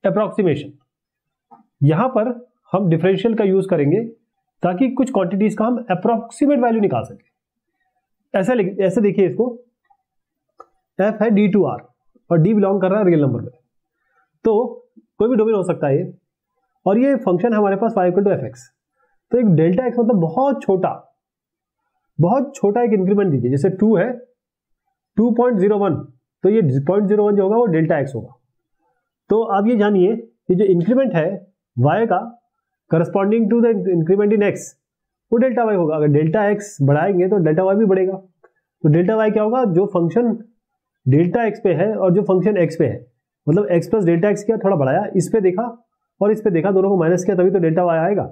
Approximation. यहां पर हम डिफरेंशियल का यूज करेंगे ताकि कुछ क्वांटिटीज का हम अप्रोक्सीमेट वैल्यू निकाल सके। ऐसे देखिए इसको, f है d2r और d बिलोंग कर रहा है रियल नंबर में, तो कोई भी डोमेन हो सकता है ये, और ये फंक्शन हमारे पास y equal to F X. तो एक डेल्टा एक्स मतलब बहुत छोटा एक इंक्रीमेंट दीजिए, जैसे 2 है 2.01, तो ये 0.01 जो होगा वो डेल्टा एक्स होगा। तो आप ये जानिए कि जो इंक्रीमेंट है y का corresponding to the increment in x, वो डेल्टा y होगा। अगर डेल्टा x बढ़ाएंगे तो डेल्टा y भी बढ़ेगा। तो डेल्टा y क्या होगा, जो फंक्शन डेल्टा x पे है और जो फंक्शन x पे है, मतलब x प्लस डेल्टा x किया, थोड़ा बढ़ाया, इस पे देखा और इस पे देखा, दोनों को माइनस किया, तभी तो डेल्टा y आएगा।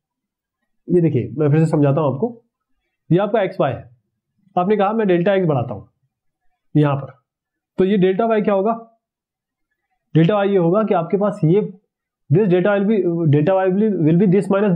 ये देखिए मैं फिर से समझाता हूं आपको। ये आपका एक्स वाई है, आपने कहा मैं डेल्टा एक्स बढ़ाता हूं यहां पर, तो ये डेल्टा वाई क्या होगा, डेल्टा वाई ये होगा कि आपके पास ये this delta Y will be this minus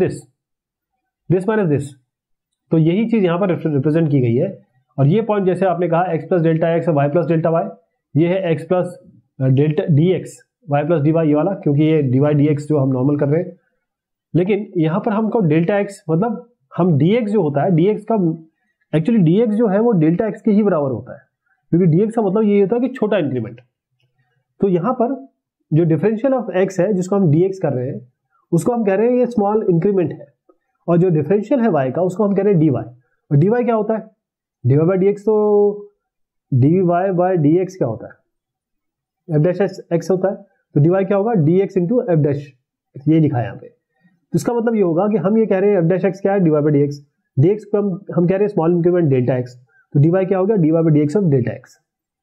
this. तो यही चीज यहां पर रिप्रेजेंट की गई है। और ये पॉइंट जैसे आपने कहा एक्स प्लस डेल्टा एक्स और वाई प्लस डेल्टा वाई, ये है X plus delta D X Y plus D Y, ये वाला, क्योंकि ये डी वाई डी एक्स जो हम नॉर्मल कर रहे हैं। लेकिन यहां पर हमको डेल्टा एक्स मतलब हम dx जो होता है, dx का एक्चुअली dx जो है वो डेल्टा x के ही बराबर होता है, क्योंकि dx का मतलब ये होता है कि छोटा इंक्रीमेंट। तो यहां पर जो डिफरेंशियल ऑफ x है जिसको हम dx कर रहे हैं, उसको हम कह रहे हैं ये स्मॉल इंक्रीमेंट है, और जो डिफरेंशियल है y का उसको हम कह रहे हैं dy। और dy क्या होता है, dy बाई dx, तो dy बाई dx क्या होता है, f डैश x होता है। तो dy क्या होगा, dx इंटू f डैश, ये लिखा है यहाँ पे। तो इसका मतलब ये होगा कि हम ये कह रहे हैं f डैश x क्या है, dy बाई dx, dx को हम कह रहे हैं स्मॉल इंक्रीमेंट डेल्टा x, तो dy क्या हो गया, dy by dx of delta x।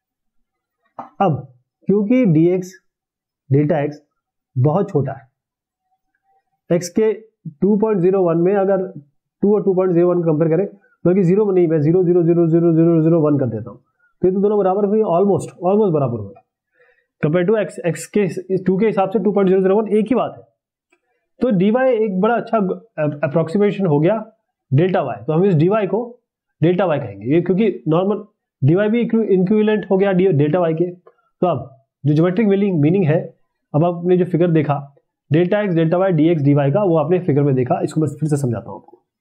अब क्योंकि dx डेल्टा x बहुत छोटा है, x के 2.01 में अगर 2 और 2.01 कंपेयर करें, बल्कि जीरो में नहीं, मैं 0.0000001 कर देता हूं, तो ये तो दोनों बराबर हुए, ऑलमोस्ट बराबर हुए कंपेयर टू x के 2 के हिसाब से 2.001 एक ही बात है। तो dy एक बड़ा अच्छा अप्रोक्सीमेशन हो गया डेल्टा y, तो हम इस dy को डेल्टा y कहेंगे, ये क्योंकि नॉर्मल dy भी इक्विवेलेंट हो गया डेल्टा y के। तो अब जो ज्योमेट्रिक मीनिंग है, अब आपने जो फिगर देखा delta x delta y dx dy का, वो आपने फिगर में देखा, इसको मैं फिर से समझाता हूं आपको।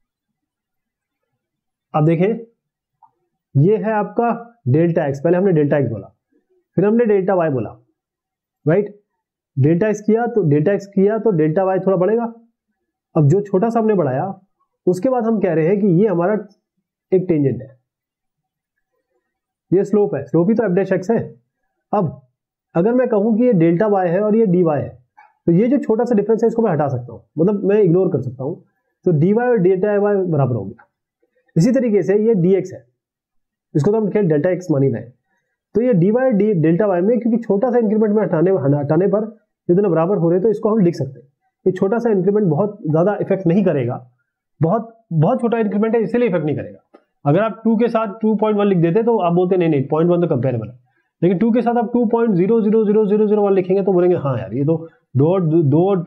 अब देखें, ये है आपका डेल्टा x, पहले हमने डेल्टा x बोला, फिर हमने डेल्टा y बोला, राइट। डेल्टा x किया तो डेल्टा y थोड़ा बढ़ेगा। अब जो छोटा सा हमने बढ़ाया, उसके बाद हम कह रहे हैं कि ये हमारा एक टेंजेंट है, ये स्लोप है, स्लोप ही तो f डैश x है। अब अगर मैं कहूं कि ये डेल्टा y है और ये dy है, तो ये जो छोटा सा डिफरेंस है इसको मैं हटा सकता हूं, मतलब मैं इग्नोर कर सकता हूं, तो dy और डेल्टा y बराबर हो गया। इसी तरीके से ये dx है, इसको तो हम खेल डेल्टा x मान ही रहे हैं, तो ये dy डेल्टा y में, क्योंकि छोटा सा इंक्रीमेंट में हटाने पर ये दोनों बराबर हो रहे हैं, तो इसको हम लिख सकते हैं। ये छोटा सा इंक्रीमेंट बहुत ज्यादा इफेक्ट नहीं करेगा, बहुत छोटा इंक्रीमेंट है, इसलिए इफेक्ट नहीं करेगा। अगर आप 2 के साथ 2.1 लिख देते तो आप बोलते नहीं 0.1 तो कंपेरेबल है, लेकिन 2 के साथ आप 2.0000001 लिखेंगे तो बोलेंगे हाँ यार, ये तो 2 और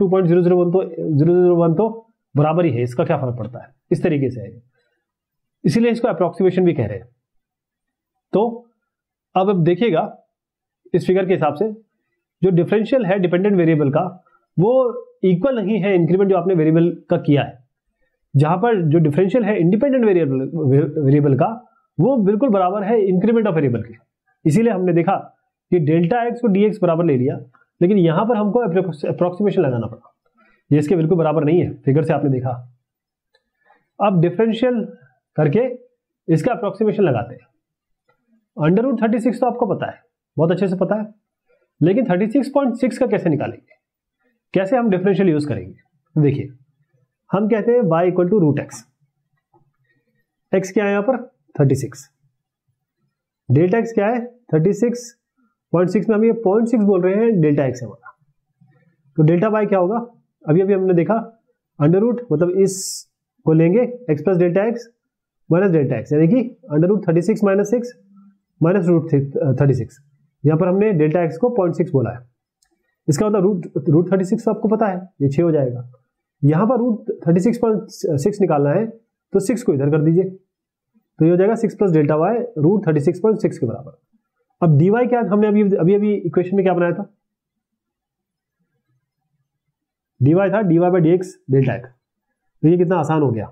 2.001 तो बराबर ही है, इसका क्या फर्क पड़ता है, इस तरीके से है, इसीलिए इसको अप्रोक्सीमेशन भी कह रहे हैं। तो अब देखिएगा इस फिगर के हिसाब से, जो डिफरेंशियल है डिपेंडेंट वेरिएबल का, वो इक्वल नहीं है इंक्रीमेंट जो आपने वेरिएबल का किया है। जहां पर जो डिफरेंशियल है इंडिपेंडेंट वेरिएबल का, वो बिल्कुल बराबर है इंक्रीमेंट ऑफ वेरिएबल के। इसीलिए हमने देखा कि डेल्टा एक्स को dx बराबर ले लिया, लेकिन यहां पर हमको अप्रोक्सीमेशन लगाना पड़ा, ये इसके बिल्कुल बराबर नहीं है, फिगर से आपने देखा। अब डिफरेंशियल करके इसका अप्रोक्सीमेशन लगाते हैं। अंडर रूट 36 तो आपको पता है, बहुत अच्छे से पता है, लेकिन 36.6 का कैसे निकालेंगे, कैसे हम डिफरेंशियल यूज करेंगे। देखिए, हम कहते हैं y equal to root X, X क्या है यहां पर 36, डेल्टा एक्स क्या है 36.6 में हम ये 0.6 बोल रहे हैं, डेल्टा एक्स है हमारा, तो डेल्टा y क्या होगा, अभी हमने देखा अंडर रूट मतलब इस को लेंगे x plus delta X minus delta X, यानी कि under root 36 minus 6 minus root 36, यहां पर हमने डेल्टा एक्स को 0.6 बोला है, इसका मतलब रूट 36 तो आपको पता है, ये 6 हो जाएगा। यहां पर रूट 36.6 निकालना है, तो 6 को इधर कर दीजिए, तो ये हो जाएगा 6 प्लस डेल्टा वाई रूट 36.6 के बराबर। अब dy क्या हमने अभी इक्वेशन में क्या बनाया था, dy था dy by D X delta X, तो ये कितना आसान हो गया,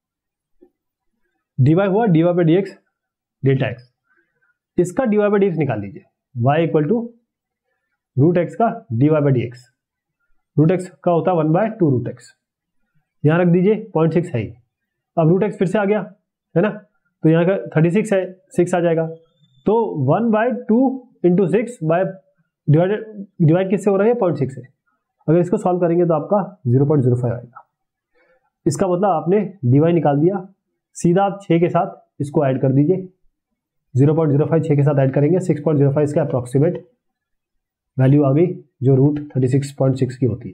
dy हुआ dy by D X delta X, इसका dy बाई डी एक्स निकाल लीजिए, y equal to root X का dy by D X, root X का होता है 1/2 रूट एक्स, यहाँ रख दीजिए 0.6 है ही, अब रूट एक्स फिर से आ गया है ना, तो यहाँ का 36 है, 6 आ जाएगा, तो 1/2 इंटू 6 बाय डिवाइड किससे हो रहा है 0.6 से, अगर इसको सॉल्व करेंगे तो आपका 0.05 आएगा, इसका मतलब आपने dy निकाल दिया, सीधा आप 6 के साथ इसको ऐड कर दीजिए, 0.05 6 के साथ ऐड करेंगे 6.05 इसका अप्रॉक्सीमेट वैल्यू आ गई जो रूट 36.6 की होती है।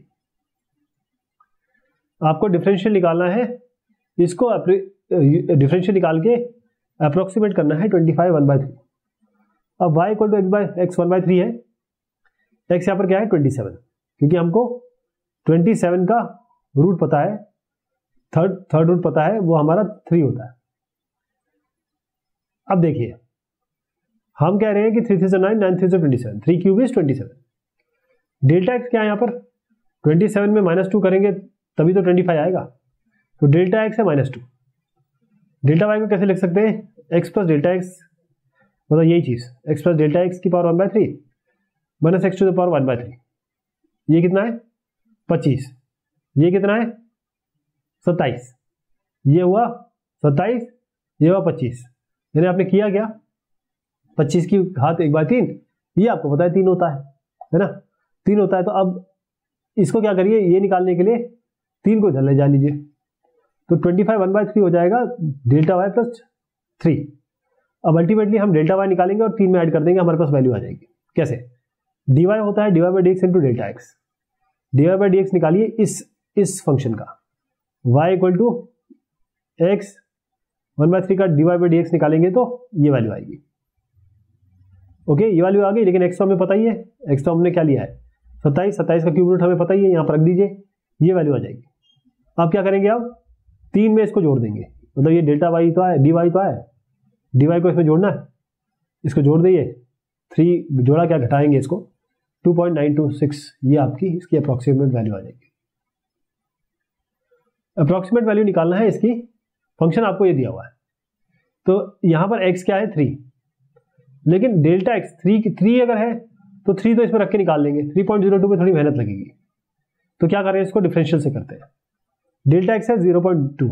आपको डिफरेंशियल निकालना है, इसको डिफरेंशियल निकाल के अप्रोक्सीमेट करना है 25 1/3। अब y इक्वल टू x 1/3 है, x यहाँ पर क्या है 27, क्योंकि हमको 27 का रूट पता है, थर्ड रूट पता है, वो हमारा 3 होता है। अब देखिए हम कह रहे हैं कि 3 3 9 9 3 27, 3 क्यूब इज 27, डेल्टा एक्स क्या है यहाँ पर 27 में -2 करेंगे तभी तो 25 आएगा, तो डेल्टा एक्स है -2, डेल्टा वाई को कैसे लिख सकते हैं, एक्स प्लस डेल्टा एक्स, मतलब यही चीज एक्स प्लस डेल्टा एक्स की power 1/3 minus X to the power 1/3, ये कितना है 25, ये कितना है 27, ये हुआ 27, ये हुआ 25, यानी आपने किया क्या 25 की घात 1/3, ये आपको पता है 3 होता है ना, 3 होता है, तो अब इसको क्या करिए, ये निकालने के लिए 3 को इधर ले जा लीजिए, तो 25 1/3 हो जाएगा डेल्टा वाई प्लस 3। अब अल्टीमेटली हम डेल्टा वाई निकालेंगे और 3 में ऐड कर देंगे, हमारे पास वैल्यू आ जाएगी। कैसे, dy होता है dy by D X into delta X, dy by D X निकालिए इस फंक्शन का, y इक्वल टू एक्स 1/3 का dy बाई डी एक्स निकालेंगे तो ये वैल्यू आएगी। ओके, ये वैल्यू आ गई, लेकिन एक्स तो हमें पता ही है, एक्स तो हमने क्या लिया है 27, 27 का क्यूब रूट हमें पता ही है, यहाँ पर रख दीजिए, ये वैल्यू आ जाएगी। अब क्या करेंगे, अब 3 में इसको जोड़ देंगे, मतलब ये डेल्टा वाई तो आए, डी वाई तो आए, डी वाई को इसमें जोड़ना है, इसको जोड़ दीजिए, 3 जोड़ा क्या घटाएंगे इसको 2.926, ये आपकी इसकी अप्रॉक्सीमेट वैल्यू आ जाएगी। अप्रॉक्सीमेट वैल्यू निकालना है इसकी, फंक्शन आपको ये दिया हुआ है, तो यहाँ पर x क्या है 3, लेकिन डेल्टा एक्स 3 अगर है तो 3 तो इसमें रख के निकाल लेंगे, 3.02 में थोड़ी मेहनत लगेगी, तो क्या करें इसको डिफरेंशियल से करते हैं, डेल्टा एक्स है 0.02,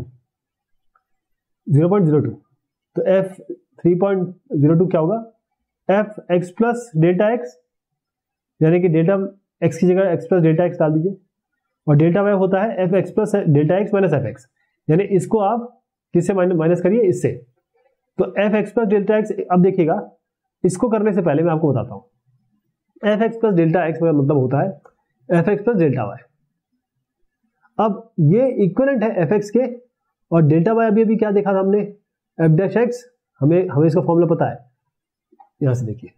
तो f 3.02 क्या होगा, f x plus delta X, यानी कि डेल्टा x की जगह x प्लस डेल्टा एक्स डाल दीजिए, और डेल्टा वाई होता है f x plus delta X minus F X, यानी इसको आप किससे माइनस करिए, इससे, तो f x plus delta X. अब देखिएगा, इसको करने से पहले मैं आपको बताता हूं, F X plus delta X का मतलब होता है F X plus delta Y. अब ये इक्विवेलेंट है एफ एक्स के, और डेल्टा वाई अभी क्या देखा था हमने, एफ डैश एक्स, हमें इसका फॉर्मूला पता है, यहां से देखिए,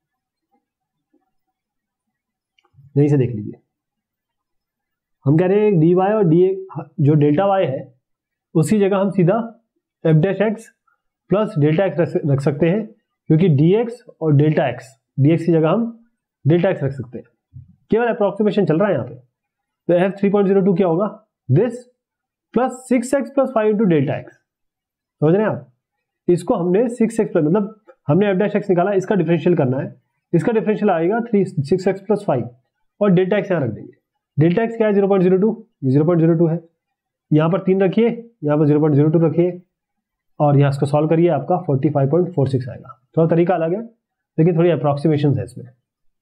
यहीं से देख लीजिए, हम कह रहे हैं डी वाई और डी जो डेल्टा वाई है उसी जगह हम सीधा F dash X plus delta X रख सकते हैं, क्योंकि dx और डेल्टा एक्स, dx की जगह हम डेल्टा एक्स रख सकते हैं, केवल अप्रॉक्सीमेशन चल रहा है यहाँ पे, तो f 3.02 क्या होगा, this plus 6x plus 5 into delta X, समझ रहे हैं आप, इसको हमने 6x प्लस, मतलब हमने f डैश एक्स निकाला, इसका डिफरेंशियल करना है, इसका डिफरेंशियल आएगा 6x प्लस 5, और डेल्टा एक्स यहाँ रख देंगे, डेल्टा एक्स क्या है 0.02, 0.02 है, यहाँ पर 3 रखिए, यहाँ पर 0.02 रखिए, और यहाँ इसको सॉल्व करिए, आपका 45.46 आएगा। थोड़ा तरीका अलग है, लेकिन थोड़ी अप्रॉक्सीमेशन है इसमें।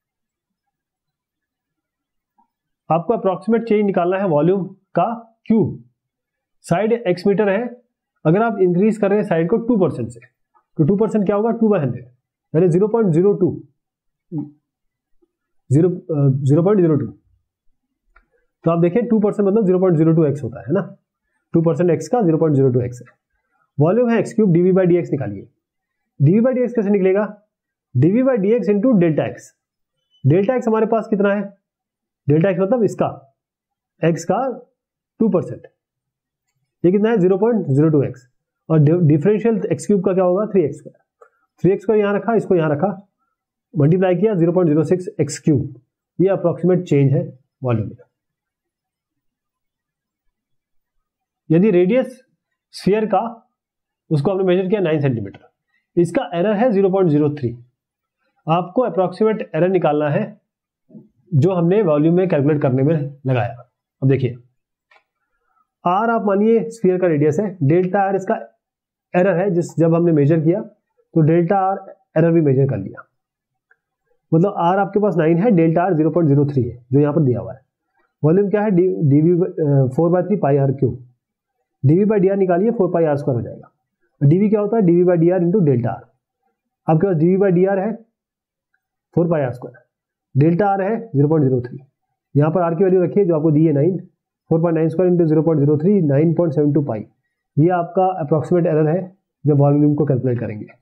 आपको अप्रॉक्सीमेट चेंज निकालना है वॉल्यूम का क्यूब, साइड x मीटर है, अगर आप इंक्रीज कर रहे हैं साइड को 2% से, तो 2% क्या होगा 2/100, यानी 0.02, तो आप देखें 2% मतलब 0.02x होता है ना, 2% x का 0.02x है। वॉल्यूम है x cube, dv by D X निकालिए, dv बाई डी एक्स कैसे निकलेगा, dv by D X into delta X, delta X हमारे पास कितना है, डेल्टा एक्स मतलब इसका x का 2%, ये कितना है 0.02x, और डिफरेंशियल x क्यूब का क्या होगा 3x को यहाँ रखा, इसको यहाँ रखा, मल्टीप्लाई किया 0.06 x क्यूब, ये अप्रोक्सीमेट चेंज है वॉल्यूम में। यदि रेडियस स्फीयर का उसको हमने मेजर किया 9 सेंटीमीटर, इसका एरर है 0.03। आपको अप्रोक्सीमेट एरर निकालना है जो हमने वॉल्यूम में कैलकुलेट करने में लगाया। अब देखिए आर आप मानिए स्फीयर का रेडियस है, डेल्टा आर इसका एरर है, जब हमने मेजर किया तो डेल्टा आर एरर भी मेजर कर लिया, मतलब आर आपके पास 9 है, डेल्टा आर 0.03 है जो यहाँ पर दिया हुआ है। वॉल्यूम क्या है, dv 4/3 pi R cube, dv by D R निकालिए 4 पाई आर स्क्वायर हो जाएगा। dv क्या होता है, dv by D R into delta R. आपके पास dv बाई डी आर है 4 pi R square, delta R है 0.03, यहाँ पर आर की वैल्यू रखिए जो आपको दी है 9, 4.9 स्क्वायर इंटू 0.03 9.72 पाई। ये आपका अप्रोक्सीमेट एरर है जब वॉल्यूम को कैलकुलेट करेंगे।